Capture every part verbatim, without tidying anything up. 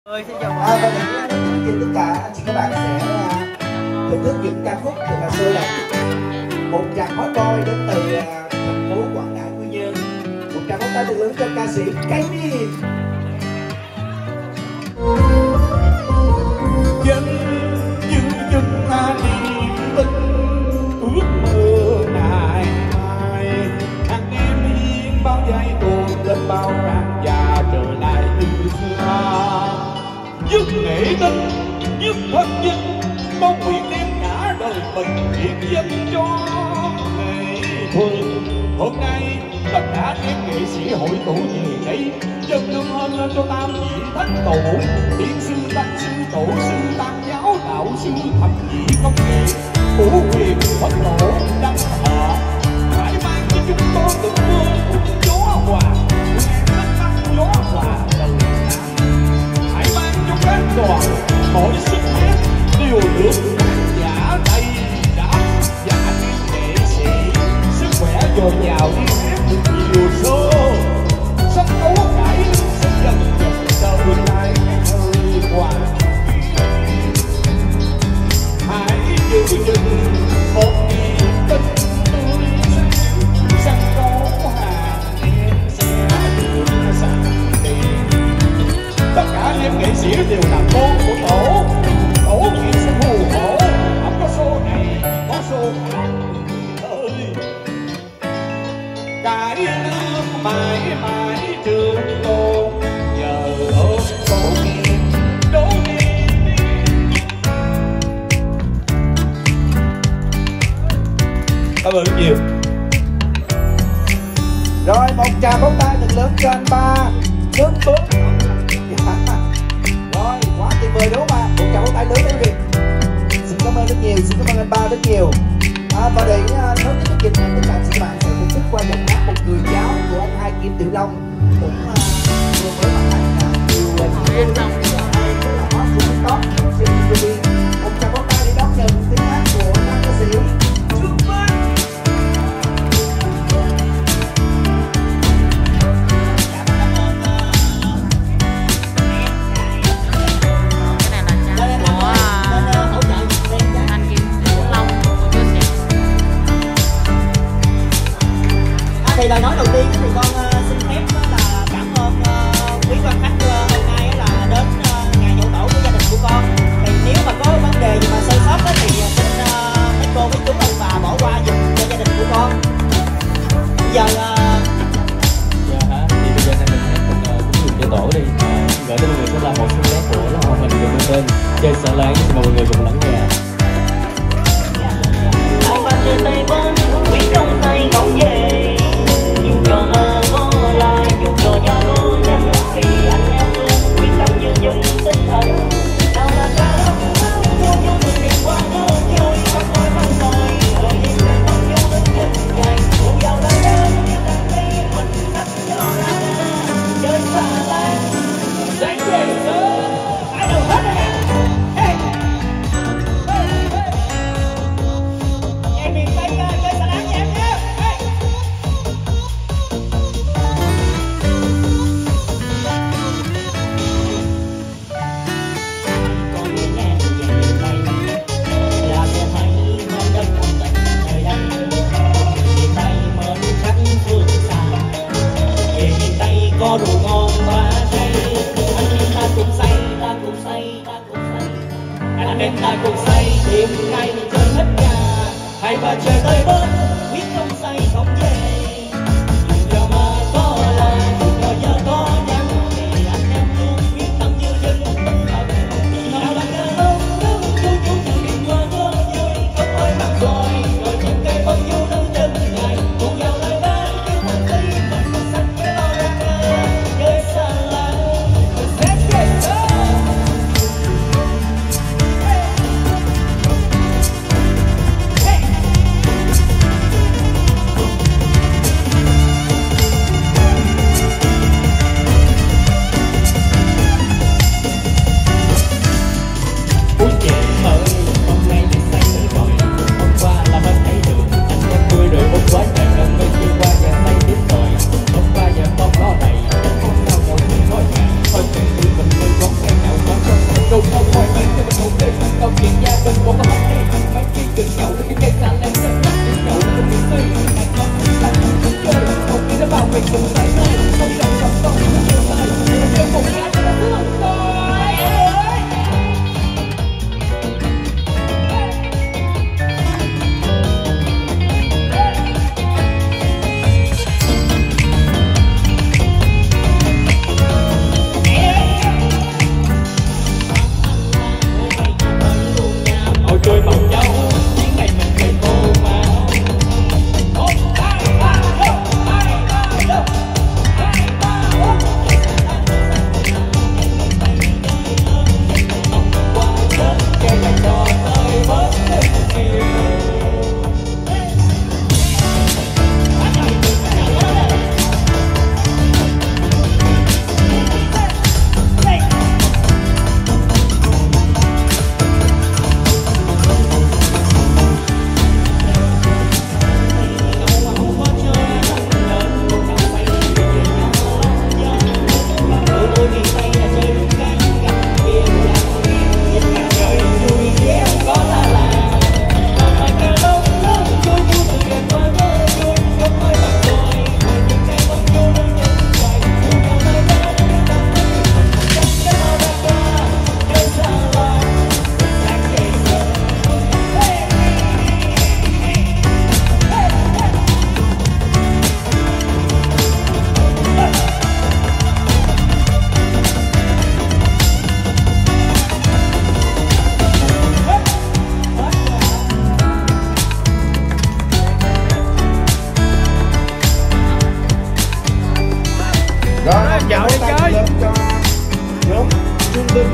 Ơi, xin chào à, và để xin tất cả anh chị các bạn sẽ thưởng thức những ca khúc được là sôi động. Một chàng hot boy đến từ thành phố Quảng Ngãi, Quy Nhơn. Một tràng pháo tay thật lớn cho ca sĩ Kenny. Dân như dân ta niềm tin ước mơ ngày mai, hàng đêm hiên bao giây tuôn lên bao rạng và trở lại như xưa. Nhất nghệ tinh, nhất thân dân, mong nguyện đem cả đời mình hiến dân cho nghệ thuật. Hôm nay tất cả các nghệ sĩ hội tụ về đây, dân hương hơn lên cho tam vị thánh tổ, tiên sư tăng sư tổ sư tam giáo đạo sư thập nhị công nghệ, phủ quyền phật tổ đăng thọ, phải mang cho chúng tôi được mưa cùng gió hòa, đất bắc gió hòa từ nam. Hãy mang cho các đoàn mọi sức ép đều được khán giả đầy đặn và anh nghệ sĩ sức khỏe dồi dào đi hát được nhiều show. Sân khấu cải sẽ dần dần đời lại hơi hòa. Hãy giữ gìn một niềm tin tươi sáng, sân khấu hàng em sẽ được sẵn tiền. Tất cả những nghệ sĩ đều là con của tổ, tổ nguyện sẽ phù hộ. Không có show này có show khác ơi. Cái nước mãi mãi trường tồn nhờ ơn tổ nghiệp đổ nghiêng. Cảm ơn nhiều. Rồi một tràng pháo tay thật lớn cho anh ba Tuấn Tuấn. Rồi quá tuyệt vời đúng không ạ? Một tràng pháo tay lớn đến Việt. Xin cảm ơn rất nhiều, xin cảm ơn anh ba rất nhiều. À, và để uh, nói tiếp chương trình này, tất cả các bạn sẽ thưởng thức qua giọng hát một người cháu của anh Hai Kim Tiểu Long, cũng uh, vừa mới hoàn thành uh, nhiều video rất là hay, rất là hot trên TikTok, trên ti vi. Một tràng pháo tay để đón nhận tiếng hát của nam ca sĩ Trương Minh. Thì lời nói đầu tiên thì con uh, xin phép là cảm ơn uh, quý quan khách uh, hôm nay là đến uh, ngày giỗ tổ của gia đình của con. Thì nếu mà có vấn đề gì mà sơ sót đó, thì xin uh, mấy cô mấy chú ông bà bỏ qua giùm cho gia đình của con. Bây giờ uh... dạ hả? Thì bây giờ mình hát cùng cũng được giỗ tổ đi. À, gửi đến mọi người sẽ là một số nét của nó hoàn thành được tên chơi sợ láng, xin mời mọi người cùng lắng nghe. Hai ba trên tay vẫn quý trong tay không về. Dù cho mơ có lại, dù cho nhà có nhanh, thì anh em luôn quyết tâm như dân tinh thần. Nào là ca lắm, vô vô tình điện qua nước chơi, không nói không nói, rồi nhìn lên con vô đến chân ngày, cùng vào đời đơn, như đang đi mình đắp cho ra, chơi xa lạ, đánh về sớm, ai đâu hết rồi em. Hey! Hey! Hey! Em miền Tây chơi xa lạ nha em nhé. Có đồ ngon và say, anh em ta cùng say, ta cùng say, ta cùng say, anh em ta cùng say, đêm nay mình chơi hết nhà, hai ba chơi tới bớt, biết không say không về, dù cho mà có là, dù cho giờ có nhắn, thì anh em luôn biết tâm như dân tinh thần, nào là nhà lâu nước, chú chú chú điện qua nước vui, không ai mắc rồi, rồi những cây bông vô nâng chân ngày, cùng vào lời ba, kêu mình đi, mình mình xanh cái lo ra.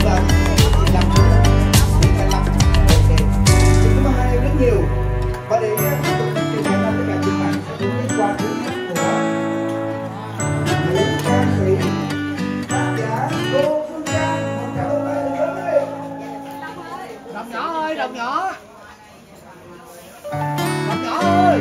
vâng, chị Lâm chị Lâm ok. Xin cảm ơn hai em rất nhiều. Và để tiếp tục chương trình ngày hôm nay tất cả các bạn sẽ cùng đi qua tiếng hát của những ca sĩ tác giả cô Phương Trang. Một tràng vỗ tay thật lớn đi. Đồng nhỏ ơi, đồng nhỏ, đồng nhỏ ơi.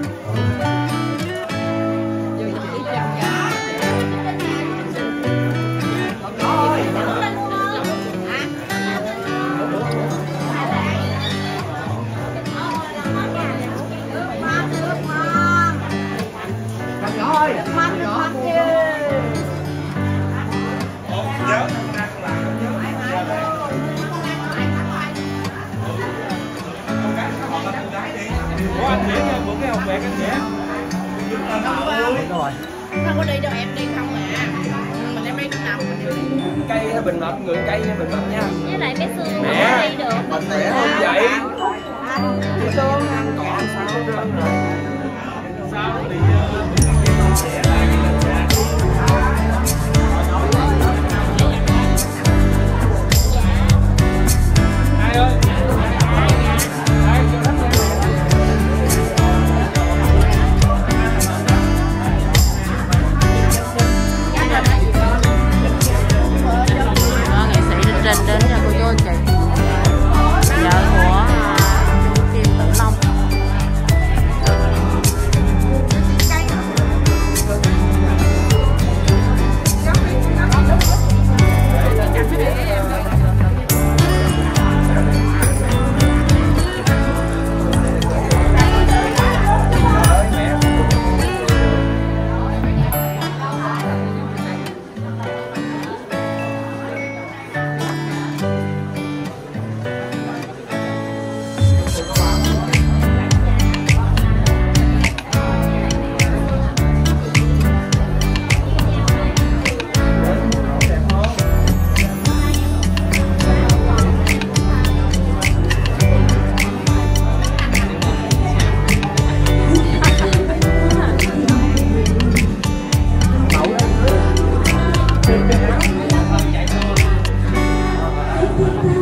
Không có đi đâu, em đi không à. Mình em đi lúc nào mình đi. Cây hay bình mật, người cây hay bình mật nha. Với lại bé Sương Mẹ, không đi được. mình sẽ không vậy. Bé Sương ăn còn sao rồi. Sao thì ai ơi. Trình đến cho cô chú anh chị, vợ của Kim Tử Long. Hãy subscribe cho kênh Ghiền Mì Gõ để không bỏ lỡ những video hấp dẫn.